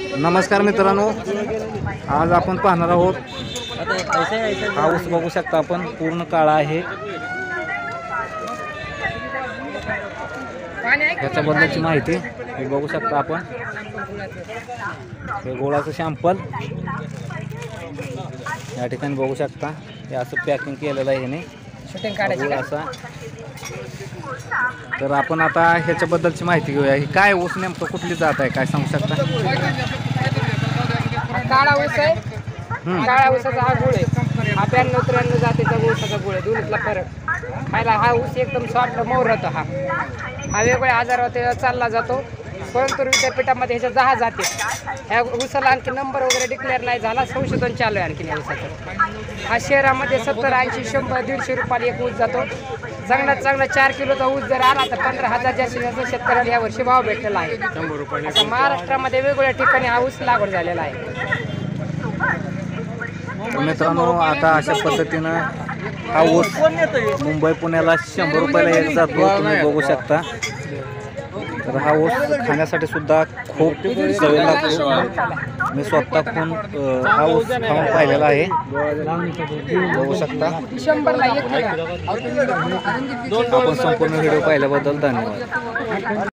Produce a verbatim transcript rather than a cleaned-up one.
नमस्कार मित्रांनो, आज आपण पाहणार आहोत हा ऊस बघू शकता आपण, पूर्ण काळा आहे। याच्याबद्दलची माहिती हे बघू शकता आपण, हे गोळाचं सॅम्पल या ठिकाणी बघू शकता। हे असं पॅकिंग केलेलं आहे ह्याने शूटिंग काढायची असा। तर आपण आता ह्याच्याबद्दलची माहिती घेऊया। ही काय ऊस नेमकं कुठली जात आहे, काय सांगू शकता? काळा ऊस आहे, काळा ऊसाचा हा गुळ आहे। हा ब्याण्णव त्र्याण्णव जातीचा ऊसाचा गुळ आहे, दोन्हीतला फरक खायला हा ऊस एकदम सॉफ्ट मऊ राहतो। हा हा वेगवेगळ्या आजारावर चालला जातो। कोणतरी विद्यापीठामध्ये ह्याच्या दहा जाते। ह्या ऊसाला आणखी नंबर वगैरे डिक्लेअर नाही झाला, संशोधन चालू आहे आणखी या ऊसाचं। हा शहरामध्ये सत्तर ऐंशी शंभर दीडशे रुपयाला एक ऊस जातो। चांगला चांगला चार किलोचा ऊस जर आला तर पंधरा हजार जास्तीत जास्त शेतकऱ्याला यावर्षी भाव भेटलेला आहे। शंभर रुपये आता महाराष्ट्रामध्ये वेगवेगळ्या ठिकाणी हा ऊस लागवड झालेला आहे। मित्रांनो, आता अशा पद्धतीनं हा ऊस मुंबई पुण्याला शंभर रुपयाला एक जातो, तुम्ही बघू शकता। तर हा ऊस खाण्यासाठी सुद्धा खूप चवीला लागतो। मी स्वतः खून हा ऊस खाऊन पाहिलेला आहे, बघू शकता। आपण संपूर्ण व्हिडिओ पाहिल्याबद्दल धन्यवाद।